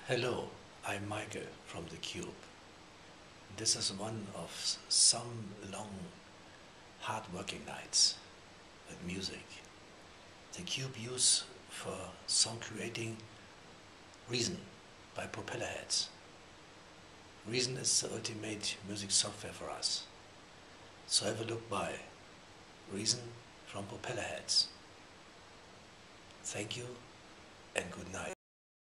Hello, I'm Michael from the Qube. This is one of some long, hard-working nights with music. The Qube used for song creating Reason by Propellerheads. Reason is the ultimate music software for us. So have a look by Reason from Propellerheads. Thank you and good night.